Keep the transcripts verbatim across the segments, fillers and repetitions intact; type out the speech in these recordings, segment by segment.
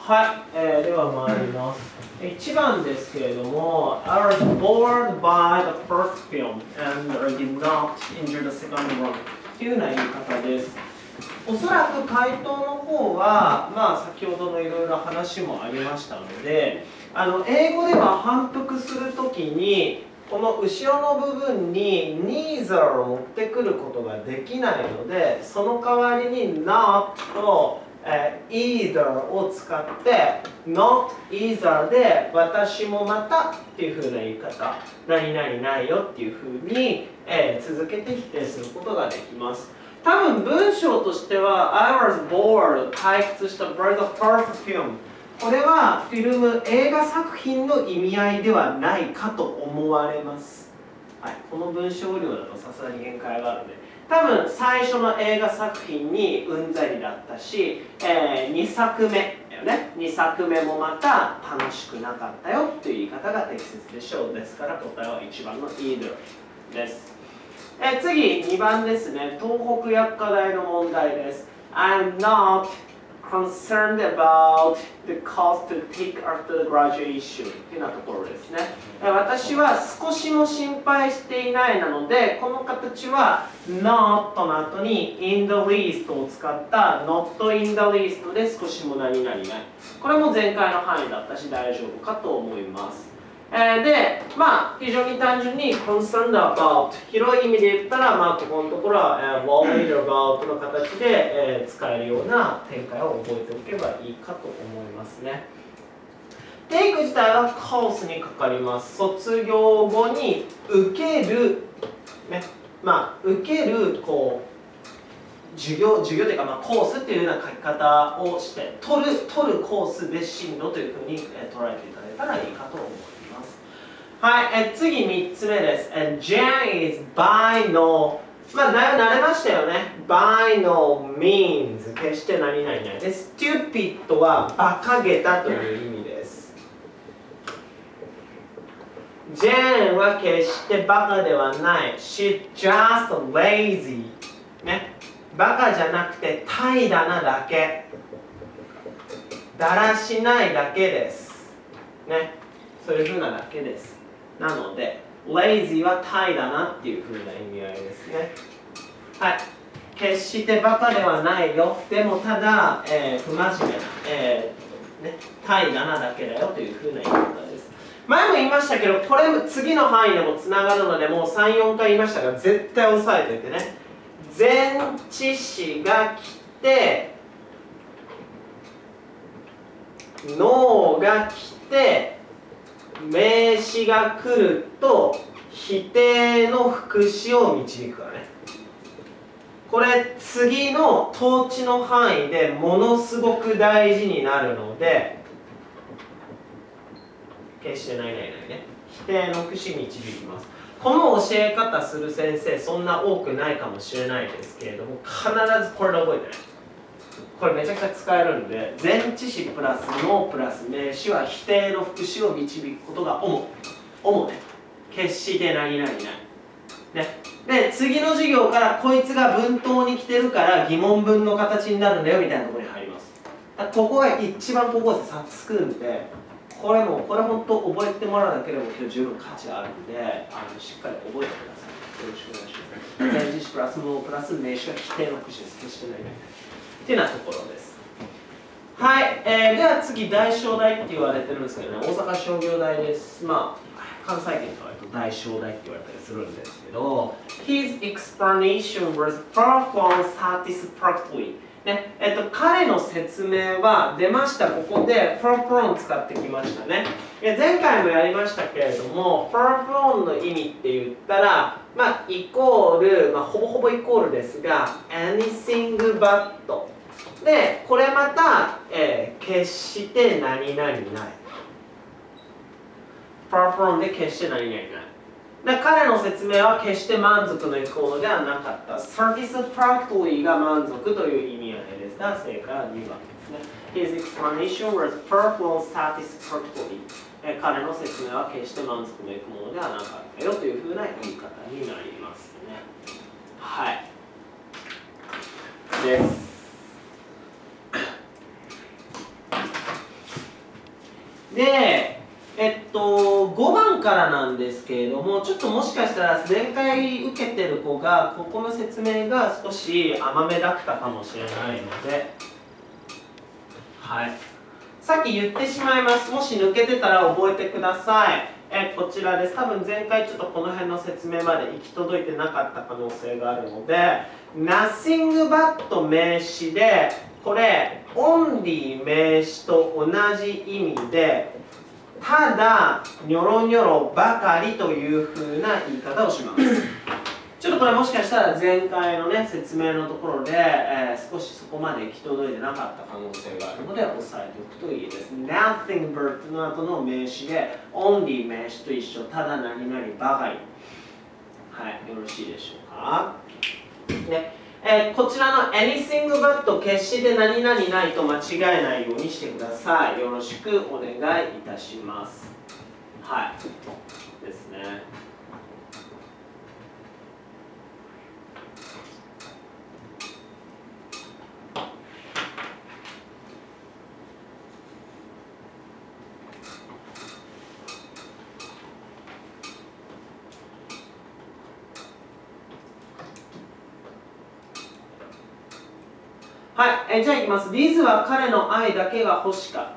はい、えー、では参ります。いちばんですけれども、I was bored by the first film and I did not enjoy the second one というような言い方です。おそらく回答の方は、まあ、先ほどのいろいろ話もありましたので、あの英語では反復するときに、この後ろの部分に neither を持ってくることができないので、その代わりに not とえー、either を使って not either で私もまたっていう風な言い方何々ないよっていう風に、えー、続けて否定することができます。多分文章としては I was bored 退屈した by the first film これはフィルム映画作品の意味合いではないかと思われます、はい、この文章量だとさすがに限界があるので多分最初の映画作品にうんざりだったし、えー、にさくめだよねにさくめもまた楽しくなかったよっていう言い方が適切でしょう。ですから答えはいちばんの either です。えー、次にばんですね。東北薬科大の問題です。I'm not concerned about the cost to take after the graduation というようなところですね。私は少しも心配していないなので、この形は not の後に in the least を使った not in the least で少しも何々ない。これも前回の範囲だったし大丈夫かと思います。で、まあ、非常に単純に concerned about 広い意味で言ったら、まあ、ここのところは、えー、worried about の形で、えー、使えるような展開を覚えておけばいいかと思いますね。take 自体は course にかかります。卒業後に受ける、ね、まあ、受ける、こう、授業、授業というか、まあ、コースっていうような書き方をして、取る、取るコースで進路というふうに、えー、捉えていただいたらいいかと思います。はい、え次みっつめです。Jan is by no まあ、だいぶ慣れましたよね。by no means 決して何々ない。で、stupid は馬鹿げたという意味です。Jan は決してバカではない。She's just lazy ね。バカじゃなくて怠惰なだけ。だらしないだけです。ね。そういうふうなだけです。なので、lazy は怠惰なっていう風な意味合いですね。はい。決してバカではないよ。でもただ、えー、不真面目な、えーね、怠惰なだけだよという風な言い方です。前も言いましたけど、これ次の範囲でもつながるので、もうさん、よんかい言いましたが、絶対押さえておいてね。前置詞が来て、のが来て、名詞が来ると否定の副詞を導くからね。これ次の統治の範囲でものすごく大事になるので決してないないないね否定の副詞導きます。この教え方する先生そんな多くないかもしれないですけれども必ずこれで覚えてね。これめちゃくちゃ使えるんで前置詞プラスのプラス名詞は否定の副詞を導くことが主主ね決して何々ないねで次の授業からこいつが文頭に来てるから疑問文の形になるんだよみたいなところに入ります。ここが一番ここで差つくんでこれもこれ本当覚えてもらうだけでも今日十分価値があるんであのしっかり覚えてください。よろしくお願いします。前置詞プラスのプラス名詞は否定の副詞です。決して何々ないっていうようなところです。はい、えー、では次、大商大って言われてるんですけどね、大阪商業大です。まあ、関西圏とは大商大って言われたりするんですけど、His explanation was far from satisfactory。ね、えっと、彼の説明は出ました、ここで far from 使ってきましたね。前回もやりましたけれども、far from の意味って言ったら、まあ、イコール、まあ、ほぼほぼイコールですが、anything but。で、これまた、えー、決して何々ない。far from で決して何々ない。で彼の説明は決して満足のいくものではなかった。satisfactory が満足という意味合いですが、正解はにばんですね。His explanation was far from satisfactory。彼の説明は決して満足のいくものではなかったよというふうな言い方になりますね。はい。です。 で、えっと、ごばんからなんですけれども、ちょっともしかしたら前回受けてる子が、ここの説明が少し甘めだったかもしれないので、はい。さっき言ってしまいます。もし抜けてたら覚えてください。えこちらです。多分前回ちょっとこの辺の説明まで行き届いてなかった可能性があるので、nothing but 名詞で、これ、only 名詞と同じ意味で、ただ、ニョロニョロばかりというふうな言い方をします。ちょっとこれもしかしたら前回のね、説明のところで、えー、少しそこまで行き届いてなかった可能性があるので、押さえておくといいです。nothing but の後の名詞で、only 名詞と一緒、ただ何々ばかり。はい、よろしいでしょうか。ねえー、こちらの anything but 決して何々ないと間違えないようにしてください。よろしくお願いいたします。はい。ですね。はい、えじゃあいきます。Liz は彼の愛だけが欲しかった。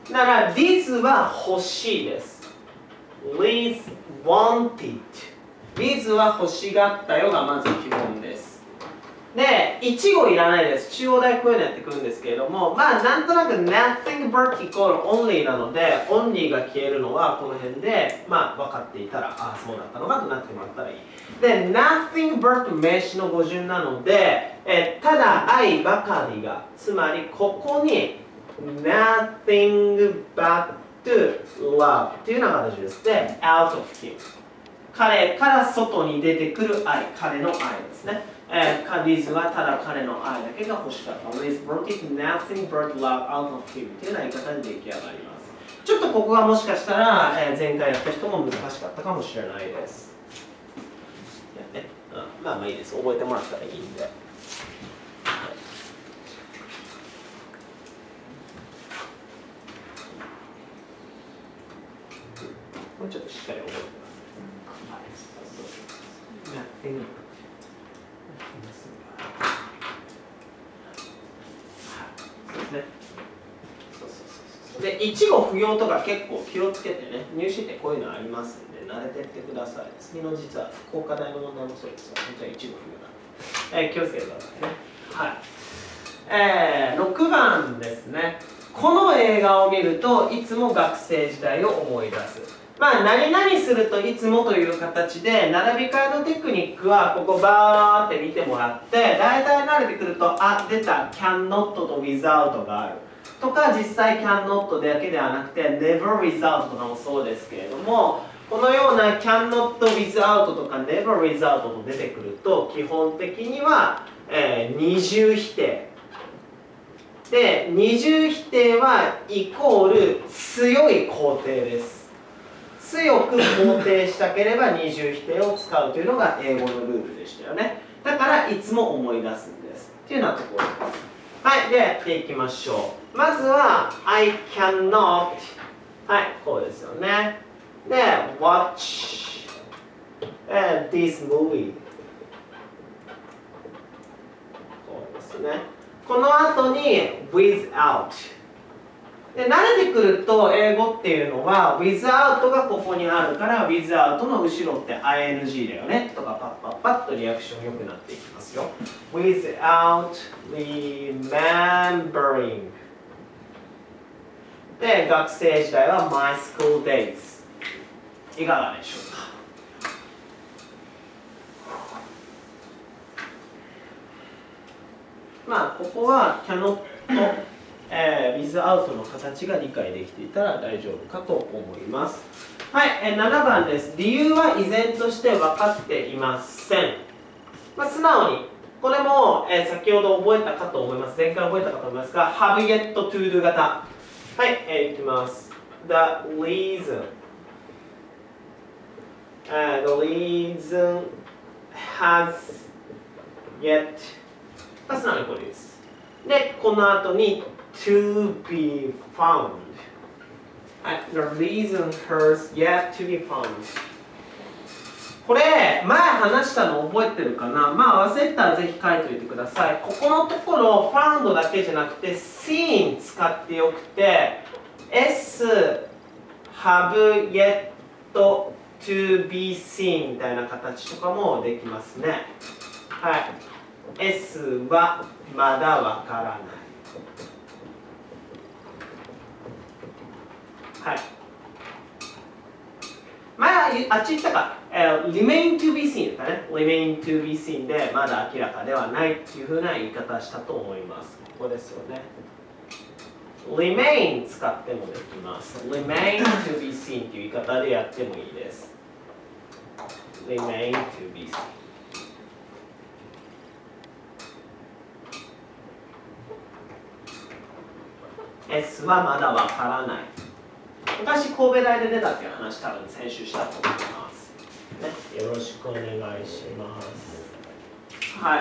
なら、Liz は欲しいです。Liz wanted。Liz は欲しがったよがまず基本です。で、いちごいらないです。中央大こういうのやってくるんですけれども、まあなんとなく nothing but イコール only なので、only が消えるのはこの辺で、まあ分かっていたら、ああ、そうだったのかとなってもらったらいい。で、nothing but 名詞の語順なので、えただ愛ばかりが、つまりここに nothing but love っていうような形です。で、out of him。彼から外に出てくる愛、彼の愛ですね。えー、リズはただ彼の愛だけが欲しかった。Liz wanted nothing but love out of him というような言い方で出来上がります。ちょっとここがもしかしたら、えー、前回やった人も難しかったかもしれないです。いやね、うん、まあまあいいです。覚えてもらったらいいんで。もうちょっとしっかり覚えてます。Nothingで、いちご不要とか結構気をつけてね、入試ってこういうのありますんで、慣れてってください。次の実は福岡大の問題もそうですよ。じゃあいちご不要なんで、えー、気をつけてくださいね。はい。えー、ろくばんですね。この映画を見るといつも学生時代を思い出す。まあ、何々するといつもという形で、並び替えのテクニックはここバーって見てもらって、大体慣れてくると、あ、出た、can not と without がある。とか、実際 can not だけではなくて、never without とかもそうですけれども、このような can not without とか never without と出てくると、基本的には、えー、二重否定。で、二重否定はイコール強い肯定です。強く肯定したければ二重否定を使うというのが英語のルールでしたよね。だからいつも思い出すんです。っていうようなところです。はい、ではやっていきましょう。まずは I cannot。はい、こうですよね。で、watch this movie。こうですね。この後に without。で慣れてくると英語っていうのは without がここにあるから without の後ろって アイエヌジー だよねとかパッパッパッとリアクション良くなっていきますよ。without remembering で学生時代は my school days いかがでしょうか。まあここは cannotえー、without の形が理解できていたら大丈夫かと思います。はい、えー、ななばんです。理由は依然として分かっていません。まあ、素直に、これも、えー、先ほど覚えたかと思います。前回覚えたかと思いますが、have yet to do 型。はい、えー、いきます。The reason、uh, the reason has yet、まあ、素直にこれです。で、この後にto be found。 はい、The reason has yet to be found. これ、前話したの覚えてるかな？まあ忘れてたらぜひ書いておいてください。ここのところ、found だけじゃなくて、seen 使ってよくて、s have yet to be seen みたいな形とかもできますね。はい。S はまだわからない。はい。前あっち言ったか、uh, remain to be seen だね。remain to be seen でまだ明らかではないっていうふうな言い方したと思います。ここですよね。remain 使ってもできます。remain to be seen という言い方でやってもいいです。remain to be seen。S はまだわからない。昔神戸大で出たっていう話多分先週したと思います、ね、よろしくお願いします。はい。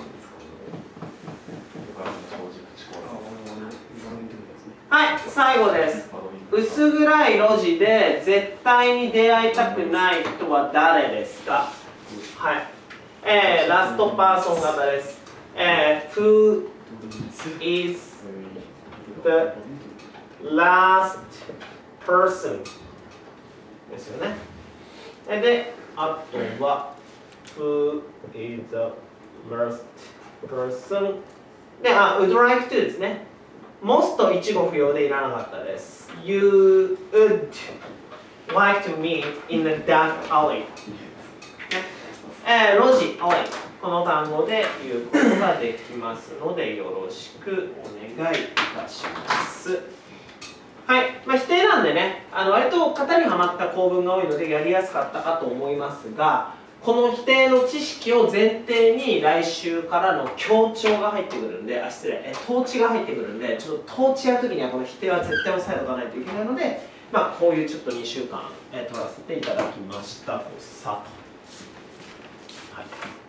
はい、最後です。薄暗い路地で絶対に出会いたくない人は誰ですか？はい。えー、ラストパーソン型です。えー、Who is the last person ですよね。で、あとは Who is the last person で、あ、would like to ですね。most 一語不要でいらなかったです。You would like to meet in the dark alley、ねえー、路地、alley この単語で言うことができますのでよろしくお願いいたします。はい、まあ、否定なんでね、あの割と型にはまった構文が多いのでやりやすかったかと思いますが、この否定の知識を前提に来週からの強調が入ってくるんで、あ、失礼、え統治が入ってくるんで、ちょっと統治やるときにはこの否定は絶対押さえておかないといけないので、まあ、こういうちょっとにしゅうかん、え取らせていただきました。さと。はい。